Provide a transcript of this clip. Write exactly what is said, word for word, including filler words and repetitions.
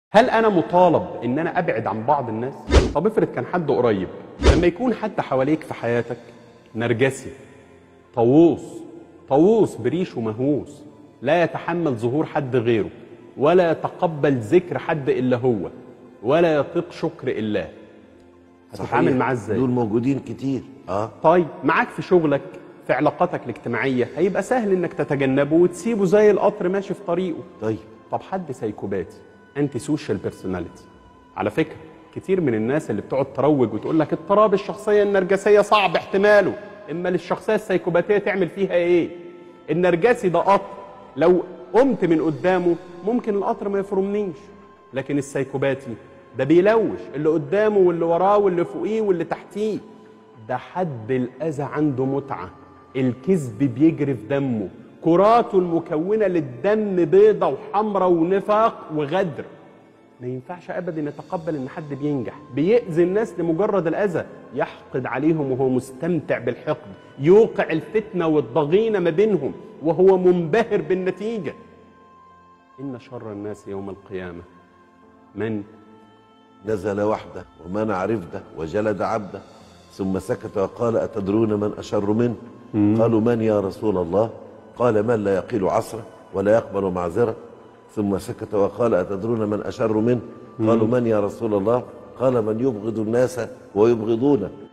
هل انا مطالب ان انا ابعد عن بعض الناس؟ طب افرض كان حد قريب، لما يكون حد حواليك في حياتك نرجسي، طاووس طاووس بريش ومهووس، لا يتحمل ظهور حد غيره، ولا يتقبل ذكر حد الا هو، ولا يطيق شكر الله، هتتعامل معاه ازاي؟ دول موجودين كتير. اه طيب معاك في شغلك، في علاقاتك الاجتماعيه، هيبقى سهل انك تتجنبه وتسيبه زي القطر ماشي في طريقه. طيب طب حد سايكوباتي، انتي سوشيال بيرسوناليتي، على فكره كتير من الناس اللي بتقعد تروج وتقول لك اضطراب الشخصيه النرجسيه صعب احتماله، اما للشخصيه السايكوباتيه تعمل فيها ايه؟ النرجسي ده قطر، لو قمت من قدامه ممكن القطر ما يفرمنيش، لكن السايكوباتي ده بيلوش اللي قدامه واللي وراه واللي فوقيه واللي تحتيه، ده حد الاذى عنده متعه، الكذب بيجري في دمه، كراته المكونه للدم بيضه وحمراء ونفاق وغدر. ما ينفعش ابدا نتقبل ان حد بينجح، بيأذي الناس لمجرد الاذى، يحقد عليهم وهو مستمتع بالحقد، يوقع الفتنه والضغينه ما بينهم وهو منبهر بالنتيجه. ان شر الناس يوم القيامه من نزل وحده ومنع رفده وجلد عبده ثم سكت وقال أتدرون من أشر منه؟ قالوا من يا رسول الله؟ قال من لا يقيل عصره ولا يقبل معذره. ثم سكت وقال أتدرون من أشر منه؟ قالوا من يا رسول الله؟ قال من يبغض الناس ويبغضونه